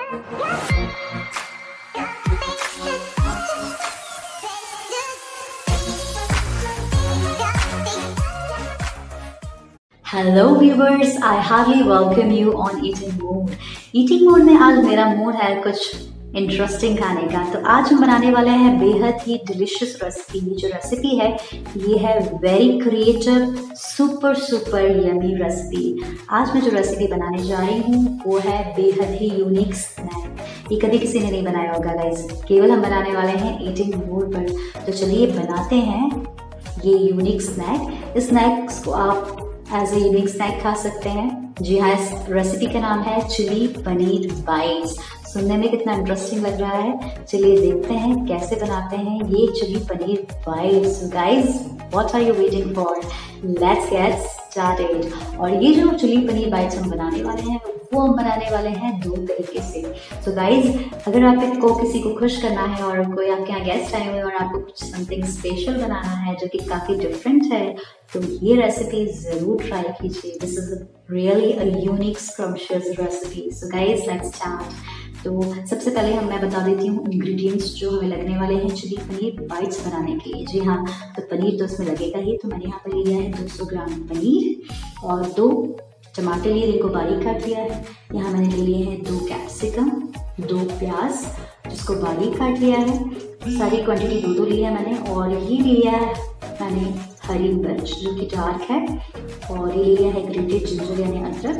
Hello viewers, I hardly welcome you on eating mood. Eating mood में आज मेरा mood है कुछ इंटरेस्टिंग खाने का। तो आज हम बनाने वाले हैं बेहद ही डिलिशियस रेसिपी। ये जो रेसिपी है ये है very creative super yummy recipe. आज मैं जो रेसिपी बनाने जा रही हूँ वो है बेहद ही यूनिक स्नैक। ये कभी किसी ने नहीं बनाया होगा गाइस, केवल हम बनाने वाले हैं ईटिंग मूड पर। तो चलिए बनाते हैं ये यूनिक स्नैक। इस स्नैक्स को आप एज ए यूनिक स्नैक खा सकते हैं। जी हाँ, इस रेसिपी का नाम है चिली पनीर बाइट्स। सुनने में कितना इंटरेस्टिंग लग रहा है, चलिए देखते हैं कैसे बनाते हैं ये chili paneer bites. Guys, what are you waiting for? Let's get started. और ये जो चिली पनीर बाइट्स हम बनाने वाले हैं वो हम बनाने वाले हैं दो तरीके से। सो गाइज, अगर आपको किसी को खुश करना है और कोई आपके यहाँ गेस्ट आए हुए हैं और आपको कुछ समथिंग स्पेशल बनाना है जो कि काफ़ी डिफरेंट है, तो ये रेसिपी ज़रूर ट्राई कीजिए। This is really a unique scrumptious recipe. So guys, let's start. तो सबसे पहले मैं बता देती हूँ इंग्रेडिएंट्स जो हमें लगने वाले हैं चिली पनीर बाइट्स बनाने के लिए। जी हाँ, तो पनीर तो इसमें लगेगा ही। तो मैंने यहाँ पर लिया है 200 ग्राम पनीर और 2 टमाटर लिए, जिनको बारीक काट लिया है। यहाँ मैंने ले लिए हैं 2 कैप्सिकम, 2 प्याज जिसको बारीक काट लिया है। सारी क्वांटिटी 2-2 ली है मैंने। और ये लिया है मैंने हरी मिर्च जो कि डार्क है, और ये लिया है ग्रेटेड जिंजर यानी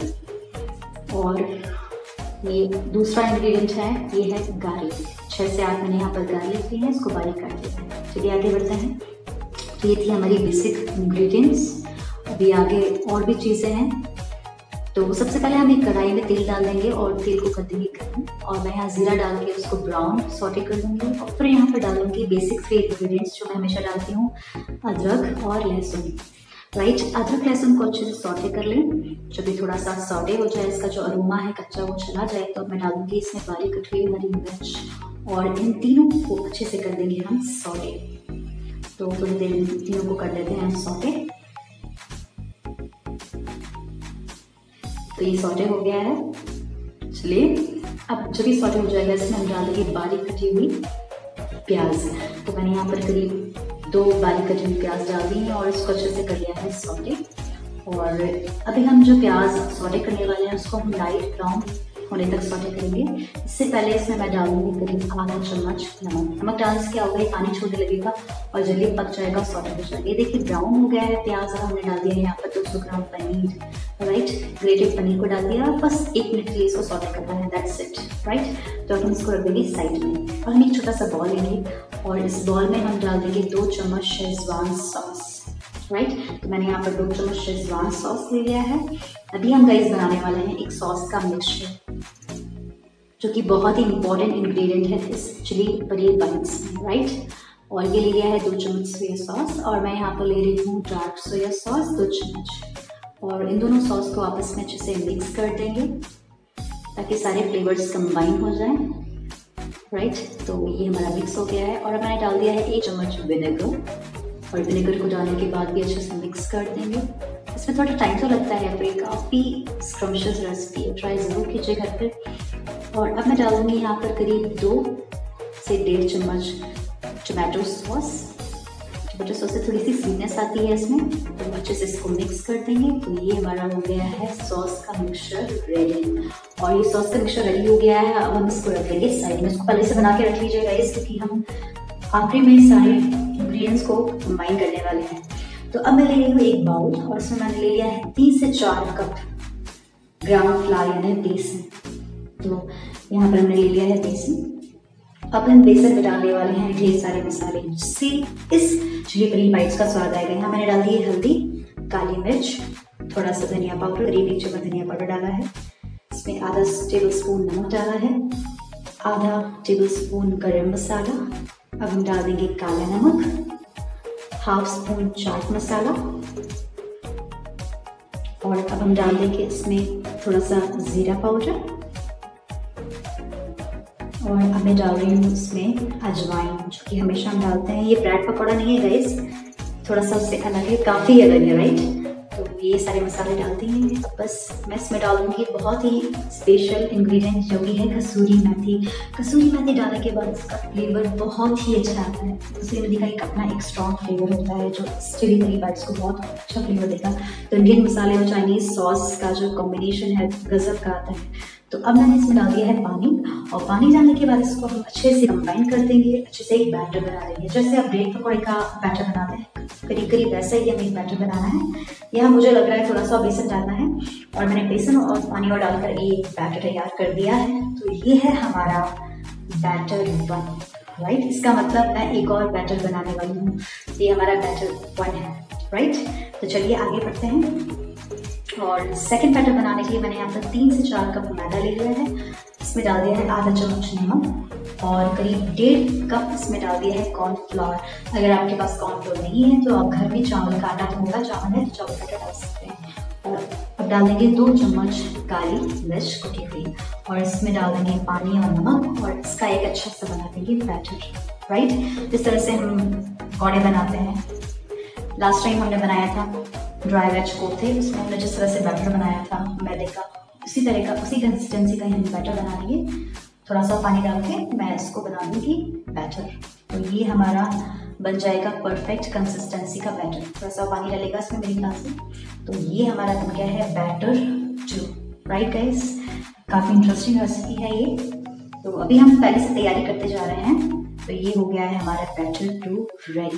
अदरक। और ये दूसरा इंग्रेडिएंट है, ये है गार्लिक। 6 से 8 मैंने यहाँ पर गार्लिक ली है, इसको बारीक काट लिया है। चलिए आगे बढ़ते हैं। तो ये थी हमारी बेसिक इंग्रेडिएंट्स। अभी आगे और भी चीज़ें हैं। तो सबसे पहले हम एक कढ़ाई में तेल डाल देंगे और तेल को कर देंगे गर्म। और मैं यहाँ जीरा डाल के उसको ब्राउन सॉटे कर दूंगी। और फिर यहाँ पर डालूंगी बेसिक 3 इंग्रेडिएंट्स जो मैं हमेशा डालती हूँ, अदरक और लहसुन। राइट, अदरक लहसुन को अच्छे से सॉटे कर लें। जब ये थोड़ा सा सॉटे हो जाए, इसका जो अरोमा है कच्चा वो चला जाए, तो मैं डालूंगी इसमें बारीक कटी हुई हरी मिर्च। और इन तीनों को अच्छे से कर देंगे हम सॉटे। तो थोड़ी देर इन तीनों को कर लेते हैं सॉटे। तो ये सॉटे हो गया है। चलिए, अब जब ये सॉटे हो जाएगा इसमें हम डाल देंगे बारीक कटी हुई प्याज। तो मैंने यहाँ पर करीब 2 बारीक कटी हुई प्याज डाल दी है और इसको अच्छे से कर लिया है सॉटे। और अभी हम जो प्याज सॉटे करने वाले हैं उसको हम लाइट ब्राउन होने तक सॉटे करेंगे। इससे पहले इसमें मैं डालूंगी करीब आधा चम्मच नमक। नमक डालने से क्या होगा, ये पानी छोड़ने लगेगा और जल्दी पक जाएगा, सॉटे हो जाएगा। ये देखिए ब्राउन हो गया है प्याज। और हमने डाल दिया है यहाँ पर 200 gram paneer. Right, grated paneer को डाल दिया। बस 1 मिनट के लिए इसको सॉटे करना है, दैट्स इट। राइट, तो हम इसको रख देंगे साइड में। और हम एक छोटा सा बॉल लेंगे और इस बॉल में हम डाल देंगे 2 चम्मच शेजवान सॉस। राइट, तो मैंने यहाँ पर 2 चम्मच शेजवान सॉस ले लिया है। अभी हम गाइस बनाने वाले हैं एक सॉस का मिक्सचर जो कि बहुत ही इंपॉर्टेंट इंग्रेडिएंट है इस चिली पनीर बाइट्स में। राइट, और ये लिया है 2 चम्मच सोया सॉस। और मैं यहाँ पर ले रही हूँ डार्क सोया सॉस 2 चम्मच। और इन दोनों सॉस को आपस में अच्छे से मिक्स कर देंगे ताकि सारे फ्लेवर्स कंबाइन हो जाएं। राइट, तो ये हमारा मिक्स हो गया है। और मैंने डाल दिया है 1 चम्मच विनेगर। और विनेगर को डालने के बाद भी अच्छे से मिक्स कर देंगे। इसमें थोड़ा टाइम तो लगता है, पर काफ़ी स्क्रम्शियस रेसिपी है, ट्राई ज़रूर कीजिए घर पे। और अब मैं डालूंगी यहाँ पर करीब 2 से 1.5 चम्मच टमाटो सॉस। टमाटो सॉस से थोड़ी सी स्वीटनेस आती है इसमें, तो अच्छे से इसको मिक्स कर देंगे। तो ये हमारा हो गया है सॉस का मिक्सचर रेडी। और ये सॉस का मिक्सचर रेडी हो गया है। अब हम इसको रख लेंगे साइड में। इसको पहले से बना के रख लीजिएगा क्योंकि हम आखिरी में सारे इंग्रेडिएंट्स को कंबाइन करने वाले हैं। तो अब मैं ले रही हूँ एक बाउल और इसमें मैंने ले लिया है 3 से 4 कप ग्राउंड फ्लावर यानी बेसन। तो यहाँ पर हमने ले लिया है बेसन। अब हम बेसन में डालने वाले हैं ढेर सारे मसाले जिससे इस चिली पनीर बाइट्स का स्वाद आएगा। यहाँ मैंने डाल दी है हल्दी, काली मिर्च, थोड़ा सा धनिया पाउडर, करीब 1 चम्मच धनिया पाउडर डाला है। इसमें आधा टेबल स्पून नमक डाला है, आधा टेबल स्पून गरम मसाला। अब हम डाल देंगे काला नमक, हाफ स्पून चाट मसाला। और अब हम डाल देंगे इसमें थोड़ा सा जीरा पाउडर। और अब मैं डाल रही हूँ इसमें अजवाइन, जो कि हमेशा हम डालते हैं। ये ब्रेड पकौड़ा नहीं है गाइस, थोड़ा सा उससे अलग है, काफ़ी अलग है। राइट, तो ये सारे मसाले डाल दिए। बस मैं इसमें डालूंगी बहुत ही स्पेशल इंग्रेडिएंट जो कि है कसूरी मेथी। कसूरी मेथी डालने के बाद इसका फ्लेवर बहुत ही अच्छा आता है। कसूरी मेथी का एक अपना एक स्ट्रॉन्ग फ्लेवर होता है जो चिली करी बाइट्स को बहुत अच्छा फ्लेवर देगा। तो इंडियन मसाले और चाइनीज सॉस का जो कॉम्बिनेशन है गजब का आता है। तो अब मैंने इसमें डाल दिया है पानी, और पानी डालने के बाद इसको हम अच्छे से कंबाइन कर देंगे, अच्छे से एक बैटर बना देंगे। जैसे आप ब्रेड पकौड़े का बैटर बनाते हैं करीब करीब वैसा ही हमें एक बैटर बनाना है। यहाँ मुझे लग रहा है थोड़ा सा बेसन डालना है, और मैंने बेसन और पानी और डालकर ये बैटर तैयार कर दिया है। तो ये है हमारा बैटर 1, राइट। इसका मतलब मैं एक और बैटर बनाने वाली हूँ। ये हमारा बैटर 1 है, राइट। तो चलिए आगे बढ़ते हैं। और सेकंड बैटर बनाने के लिए मैंने यहाँ पर 3 से 4 कप मैदा ले लिया है। इसमें डाल दिया है आधा चम्मच नमक, और करीब 1.5 कप इसमें डाल दिया है कॉर्नफ्लोर। अगर आपके पास कॉर्नफ्लोर नहीं है तो आप घर में चावल का आटा होगा, चावल है तो चावल का आटा डाल सकते हैं। और अब डाल देंगे 2 चम्मच काली मिर्च कुटी हुई, और इसमें डाल देंगे पानी और नमक, और इसका एक अच्छा सा बना देंगे बैटर, राइट। जिस तरह से हम पकौड़े बनाते हैं, लास्ट टाइम हमने बनाया था ड्राई वेज कोफ्ते, उसमें हमने जिस तरह से बैटर बनाया था मैदे का, उसी तरह का उसी कंसिस्टेंसी का हम बैटर बना लेंगे। थोड़ा सा पानी डाल के मैं इसको बना दूंगी बैटर। तो ये हमारा बन जाएगा परफेक्ट कंसिस्टेंसी का बैटर। थोड़ा सा पानी डालेगा इसमें मेरे ख्याल से। तो ये हमारा बन गया है बैटर 2, राइट गाइस। काफ़ी इंटरेस्टिंग रेसिपी है ये। तो अभी हम पहले से तैयारी करते जा रहे हैं। तो ये हो गया है हमारा batter 2 ready.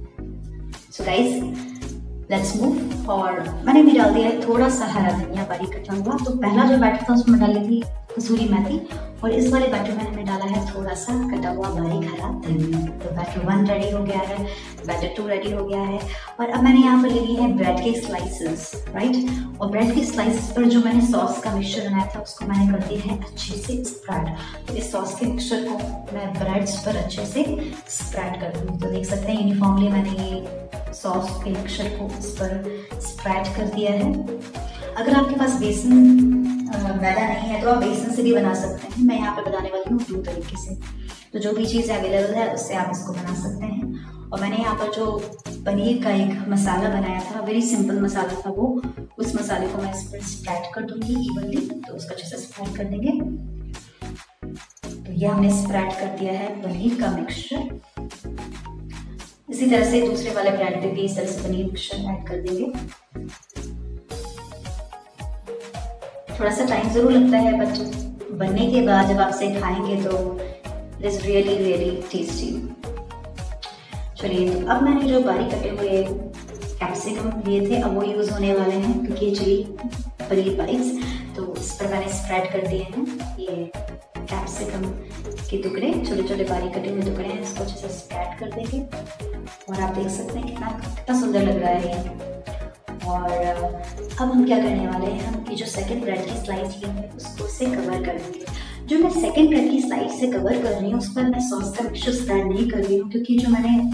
So guys let's move. और मैंने भी डाल दिया है थोड़ा सा हरा धनिया बारीक कटा हुआ। तो पहला जो बैटर था उसमें डाली थी कसूरी मेथी, और इस वाले बैटर में हमने डाला है थोड़ा सा कटा हुआ बारीक हरा धनिया। तो बैटर 1 रेडी हो गया है, बैटर 2 रेडी हो गया है। और अब मैंने यहाँ पर ले ली है ब्रेड के स्लाइसेस, राइट। और ब्रेड के स्लाइसेस पर जो मैंने सॉस का मिक्सचर बनाया था उसको मैंने कर दिया है अच्छे से स्प्रेड। तो इस सॉस के मिक्सचर को मैं ब्रेड्स पर अच्छे से स्प्रेड कर दूँगी। तो देख सकते हैं यूनिफॉर्मली मैंने ये सॉस के मिक्सचर को इस पर स्प्रेड कर दिया है। अगर आपके पास बेसन मैदा नहीं है तो आप बेसन से भी बना सकते हैं। मैं यहाँ पर बनाने वाली हूँ 2 तरीके से। तो जो भी चीज़ अवेलेबल है उससे आप इसको बना सकते हैं। और मैंने यहाँ पर जो पनीर का एक मसाला बनाया था, वेरी सिंपल मसाला था वो, उस मसाले को मैं इस पर स्प्रेड कर दूंगी इवनली। तो उसका अच्छे से स्प्रेड कर देंगे। तो ये हमने स्प्रेड कर दिया है पनीर का मिक्सचर। इसी तरह से दूसरे वाले ब्रेड पे भी इस तरह से पनीर मिक्सचर ऐड कर देंगे। थोड़ा सा टाइम जरूर लगता है, बट बनने के बाद जब आप इसे खाएंगे तो it is really really tasty. चलिए, तो अब मैंने जो बारीक कटे हुए कैप्सिकम लिए थे अब वो यूज होने वाले हैं, क्योंकि ये चिली पनीर बाइट्स, तो इस पर मैंने स्प्रेड कर दिए हैं ये कैप्सिकम के टुकड़े, छोटे छोटे बारीक कटे हुए टुकड़े हैं। इसको अच्छे से स्प्रेड कर देंगे, और आप देख सकते हैं कितना सुंदर लग रहा है ये। और अब हम क्या करने वाले हैं, हम ये जो सेकंड ब्रेड की स्लाइस ली है उसको से कवर कर देंगे। जो मैं सेकंड ब्रेड की स्लाइस से कवर कर रही हूँ उस पर मैं सॉस का मिक्सचर स्प्रेड नहीं कर रही हूँ, क्योंकि जो मैंने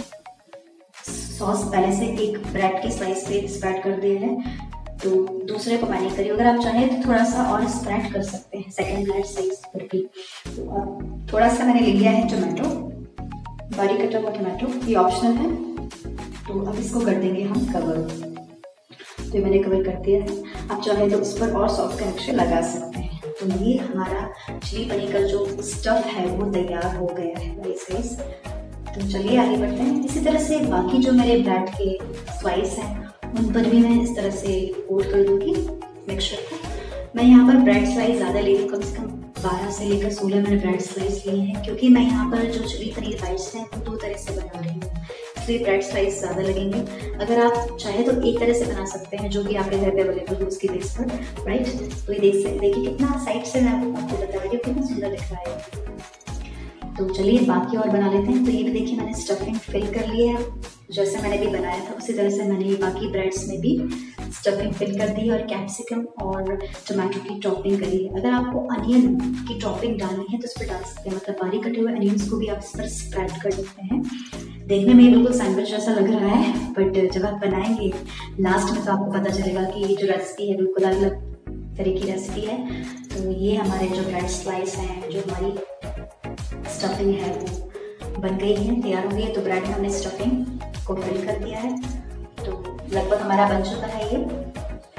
सॉस पहले से एक ब्रेड की स्लाइस पे स्प्रेड कर दिया है, तो दूसरे को मैं नहीं करी। अगर आप चाहें तो थोड़ा सा और स्प्रेड कर सकते हैं सेकंड ब्रेड स्लाइस पर भी। तो अब थोड़ा सा मैंने ले लिया है टोमेटो, बारीक कटा हुआ टोमेटो, ये ऑप्शनल है। तो अब इसको कर देंगे हम कवर। तो मैंने कवर कर दिया है। आप चाहे तो उस पर और सॉस का मिक्सचर लगा सकते हैं। तो ये हमारा चिली पनीर का जो स्टफ है वो तैयार हो गया है गाइस। तो चलिए आगे बढ़ते हैं। इसी तरह से बाकी जो मेरे ब्रेड के स्लाइस हैं उन पर भी मैं इस तरह से कोट कर दूंगी मिक्सचर को। मैं यहाँ पर ब्रेड स्लाइस ज़्यादा ले रही हूँ, कम से कम 12 से लेकर 16 मैंने ब्रेड स्लाइस लिए हैं, क्योंकि मैं यहाँ पर जो चिली पनीर बाइट्स हैं वो 2 तरह से बना रही हूँ, इसलिए ब्रेड स्लाइस ज़्यादा लगेंगे। अगर आप चाहे तो एक तरह से बना सकते हैं जो कि आपके घर पे अवेलेबल हो उसके बेस पर, राइट। तो ये देखिए कितना साइड से मैं आपको बता रही हूँ कितना सुंदर दिख रहा है। तो चलिए बाकी और बना लेते हैं। तो ये भी देखिए मैंने स्टफिंग फिल कर ली है, जैसे मैंने भी बनाया था उसी तरह से मैंने ये बाकी ब्रेड्स में भी स्टफिंग फिल कर दी और कैप्सिकम और टमाटो की टॉपिंग करी है। अगर आपको अनियन की टॉपिंग डालनी है तो इस पर डाल सकते हैं, मतलब बारीक कटे हुए अनियंस को भी आप इस पर स्प्रेड कर सकते हैं। देखने में बिल्कुल सैंडविच जैसा लग रहा है, बट जब आप बनाएंगे लास्ट में तो आपको पता चलेगा कि ये जो रेसिपी है बिल्कुल अलग तरह की रेसिपी है। तो ये हमारे जो ब्रेड स्लाइस हैं, जो हमारी स्टफिंग है वो बन गई है, तैयार हो गई है। तो ब्रेड में हमने स्टफिंग को फिल कर दिया है, तो लगभग हमारा बन चुका है ये।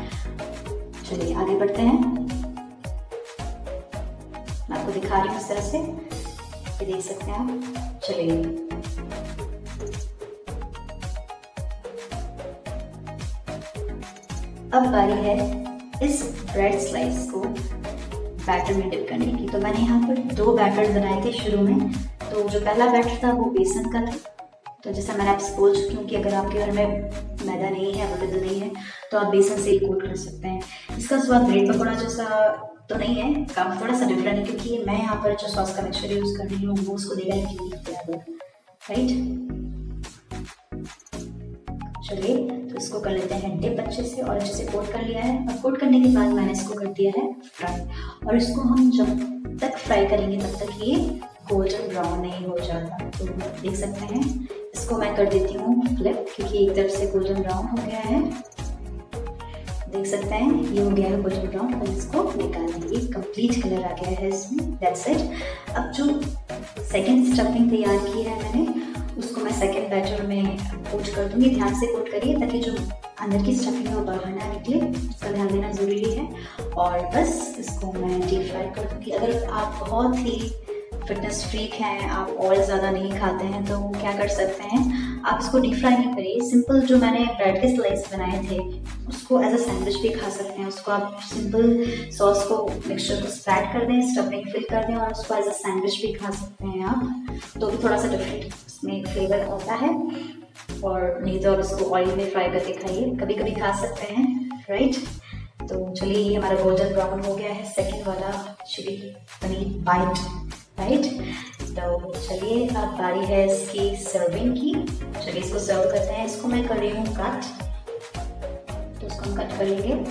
चलिए आगे बढ़ते हैं। मैं आपको दिखा रही हूँ इस तरह से, ये देख सकते हैं आप। चलिए अब बारी है इस ब्रेड स्लाइस को बैटर में डिप करने की। तो मैंने यहाँ पर 2 बैटर बनाए थे शुरू में। तो जो पहला बैटर था वो बेसन का था। तो जैसा मैंने आपसे बोल चुकी हूँ कि अगर आपके घर में मैदा नहीं है, अवेलेबल नहीं है, तो आप बेसन से ही कोट कर सकते हैं। इसका स्वाद ब्रेड पकौड़ा जैसा तो नहीं है, काफ़ी थोड़ा सा डिफरेंट है, क्योंकि मैं यहाँ पर जो सॉस का मिक्सचर यूज़ कर रही हूँ वो उसको देगा एक यूनिक फ्लेवर, राइट। चलिए तो इसको कर लेते हैं डिप अच्छे से, और अच्छे से कोट कर लिया है। और कोट करने के बाद मैंने इसको कर दिया है फ्राई, और इसको हम जब तक फ्राई करेंगे तब तक ये गोल्डन ब्राउन नहीं हो जाता। तो देख सकते हैं, इसको मैं कर देती हूँ फ्लिप, क्योंकि एक तरफ से गोल्डन ब्राउन हो गया है। देख सकते हैं ये हो गया है गोल्डन ब्राउन, और इसको निकाल देंगे। कंप्लीट कलर आ गया है इसमें, दैट्स इट। अब जो सेकंड स्टफिंग तैयार की है मैंने, उसको मैं सेकंड बैटर में कोट कर दूंगी। ध्यान से कोट करिए ताकि जो अंदर की स्टफिंग है वो बाहर ना निकले, इसका ध्यान देना ज़रूरी है। और बस इसको मैं डीप फ्राई कर दूँगी। अगर आप बहुत ही फिटनेस फ्रीक हैं, आप ऑयल ज़्यादा नहीं खाते हैं, तो क्या कर सकते हैं, आप इसको डीप फ्राई नहीं करिए। सिंपल जो मैंने ब्रेड के स्लाइस बनाए थे उसको एज अ सैंडविच भी खा सकते हैं। उसको आप सिंपल सॉस को मिक्सचर को स्प्रेड कर दें, स्टफिंग फिल कर दें, और उसको एज अ सैंडविच भी खा सकते हैं आप। तो भी थोड़ा सा डिफरेंट इसमें फ्लेवर आता है। और नहीं तो आप इसको ऑयल में फ्राई करके खाइए, कभी कभी खा सकते हैं, राइट। तो चलिए ये हमारा गोल्डन ब्राउन हो गया है सेकंड वाला चिली पनीर बाइट, राइट। तो चलिए अब बारी है इसकी सर्विंग की। चलिए इसको सर्व करते हैं। इसको मैं कर रही हूँ कट, तो इसको हम कट कर लेंगे।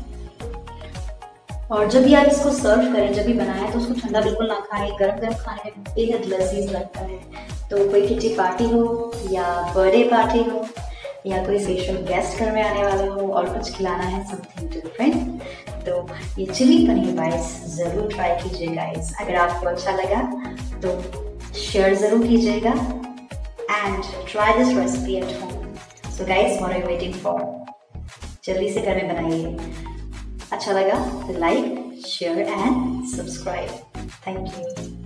और जब भी आप इसको सर्व करें, जब भी बनाएं, तो उसको ठंडा बिल्कुल ना खाएं। गरम गरम खाने में बेहद लजीज लगता है। तो कोई किटी पार्टी हो या बर्थडे पार्टी हो या कोई स्पेशल गेस्ट घर में आने वाला हो और कुछ खिलाना है, समथिंग डिफरेंट, तो ये चिली पनीर बाइट्स ज़रूर ट्राई कीजिए गाइस। अगर आपको अच्छा लगा तो शेयर ज़रूर कीजिएगा and try this recipe at home. So guys, what are you waiting for? जल्दी से घर में बनाइए। अच्छा लगा तो like, share and subscribe. Thank you.